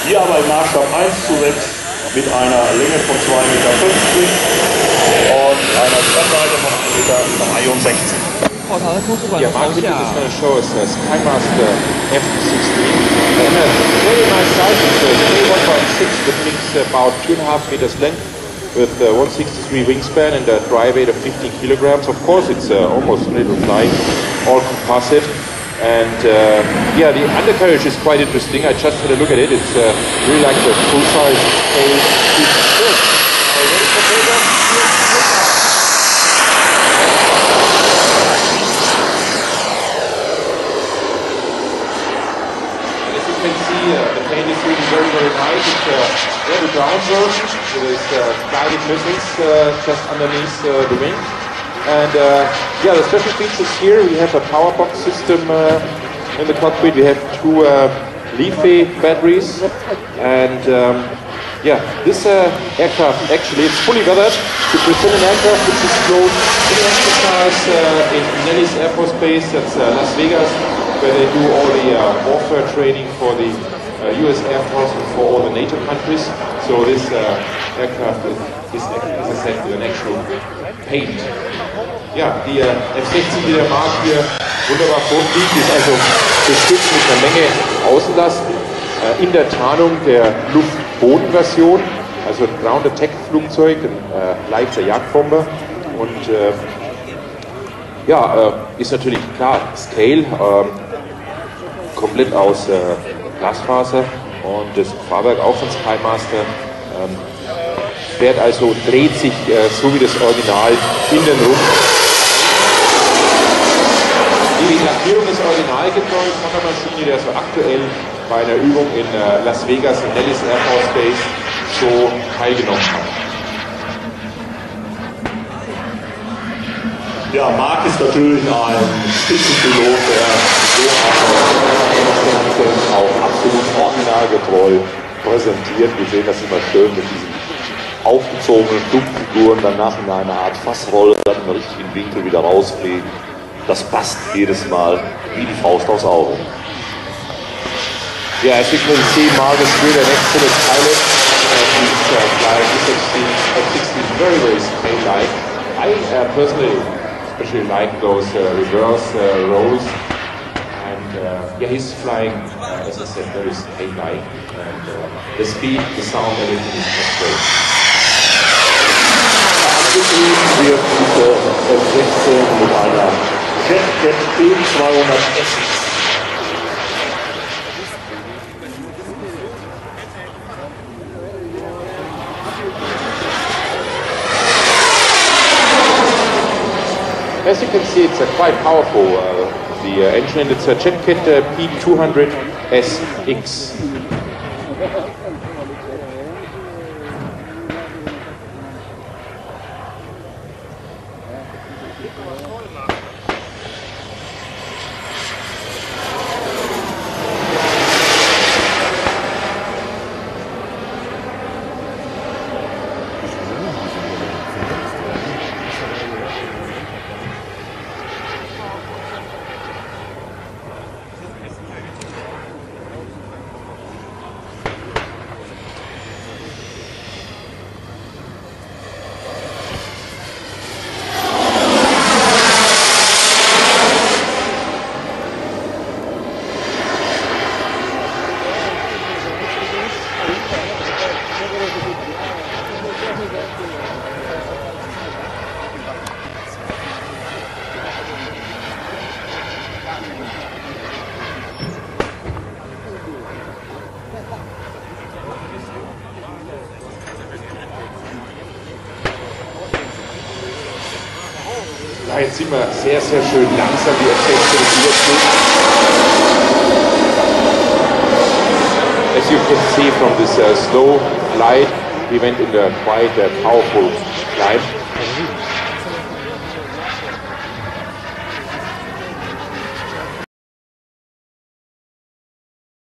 Hier aber im Maßstab 1:6 mit einer Länge von 2,50 Meter und einer Spannweite von 1,63 Meter. Yeah, Mark Witt is going to show us a Skymaster F16. And a very nice size. It's 1.6, that means about 2.5 meters length with 163 wingspan and a dry weight of 15 kilograms. Of course, it's almost ready to fly, all composite. And yeah, the undercarriage is quite interesting. I just had a look at it. It's really like the full-size A6. The paint is really very, very nice. It's the ground version with guided missiles just underneath the wing. And yeah, the special features here, we have a power box system in the cockpit. We have two Leafy batteries. And yeah, this aircraft actually is fully weathered to present an aircraft which is flown in an exercise in Nellis Air Force Base, that's Las Vegas, where they do all the warfare training for the US Air Force and for all the NATO countries. So this aircraft is as I said, with an actual paint. Ja, die F-16, die der Mark hier wunderbar vorfliegt, ist also bestückt mit einer Menge Außenlasten in der Tarnung der Luft-Boden-Version, also ein Ground Attack Flugzeug, ein leichter Jagdbomber und ja, ist natürlich klar, Scale, komplett aus Glasfaser und das Fahrwerk auch von Skymaster fährt also, dreht sich so wie das Original in den Rumpf. Die Lackierung ist originalgetreu von der Maschine, der so aktuell bei einer Übung in Las Vegas in Nellis Air Force Base so teilgenommen hat. Ja, Mark ist natürlich ein Spitzenpilot, der so auch absolut originalgetreu präsentiert. Wir sehen das immer schön mit diesen aufgezogenen Duftfiguren, danach in einer Art Fassrolle, dann im richtigen Winkel wieder rausfliegen. Das passt jedes Mal wie die Faust aufs Auge. Yeah, as you can see, Mark is really an excellent pilot. He's flying F-16 very, very scale-like. I personally especially like those reverse rolls. And yeah, he's flying, as I said, very scale-like. And the speed, the sound, everything is just great. Abgetrieben wird diese F-16 mit einer Jet B200S. As you can see, it's quite powerful, the engine, it's a JetKit P200SX. Ja, jetzt sieht man sehr, sehr schön langsam die F-16 überfliegen. As you can see from this slow flight, we went in the quite powerful climb.